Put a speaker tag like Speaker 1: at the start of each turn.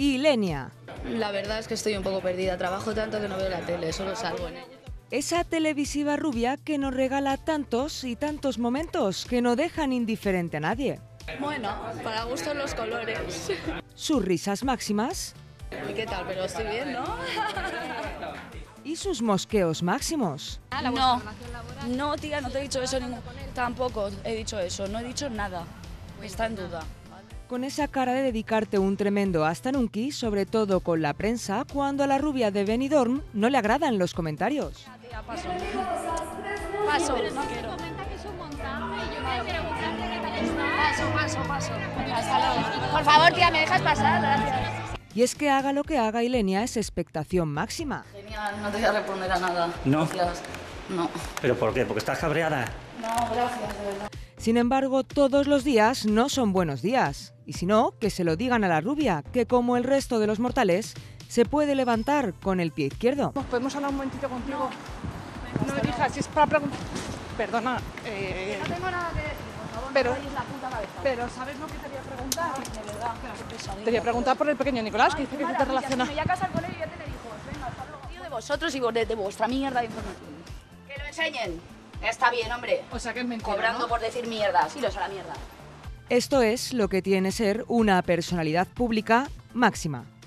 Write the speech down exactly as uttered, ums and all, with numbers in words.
Speaker 1: y Lenia.
Speaker 2: La verdad es que estoy un poco perdida, trabajo tanto que no veo la tele, solo salgo en ella.
Speaker 1: Esa televisiva rubia que nos regala tantos y tantos momentos que no dejan indiferente a nadie.
Speaker 2: Bueno, para gustos los colores.
Speaker 1: Sus risas máximas.
Speaker 2: ¿Y qué tal? Pero estoy bien, ¿no?
Speaker 1: Y sus mosqueos máximos.
Speaker 2: No, no tía, no te he dicho eso, ningún... tampoco he dicho eso, no he dicho nada, está en duda.
Speaker 1: Con esa cara de dedicarte un tremendo astanunqui, sobre todo con la prensa, cuando a la rubia de Benidorm no le agradan los comentarios.
Speaker 2: Tía, paso, paso, no quiero. Paso, paso, paso. Hasta luego. Por favor, tía, ¿me dejas pasar? Gracias.
Speaker 1: Y es que haga lo que haga, Ilenia es expectación máxima.
Speaker 2: Genial, no te voy a responder a nada.
Speaker 3: ¿No?
Speaker 2: Gracias. No.
Speaker 3: ¿Pero por qué? ¿Porque estás cabreada?
Speaker 2: No, gracias, de verdad.
Speaker 1: Sin embargo, todos los días no son buenos días. Y si no, que se lo digan a la rubia, que como el resto de los mortales, se puede levantar con el pie izquierdo.
Speaker 4: ¿Podemos hablar un momentito contigo? No me digas, si es para preguntar... Perdona, eh...
Speaker 2: No tengo nada que decir, por favor,
Speaker 4: pero,
Speaker 2: no rayes la puta cabeza.
Speaker 4: pero ¿sabes lo que te voy a preguntar?
Speaker 2: De verdad, qué pesadilla.
Speaker 4: Te voy a preguntar por el pequeño Nicolás, que dice que se te relaciona...
Speaker 2: Me voy a casar con él y ya tener hijos. Venga, hasta luego. Tío de vosotros y de, de vuestra mierda de información. Que lo enseñen. Está bien, hombre.
Speaker 4: O sea que es mentira,
Speaker 2: Cobrando
Speaker 4: ¿no?
Speaker 2: por decir mierda. Sí, los a la mierda.
Speaker 1: Esto es lo que tiene ser una personalidad pública máxima.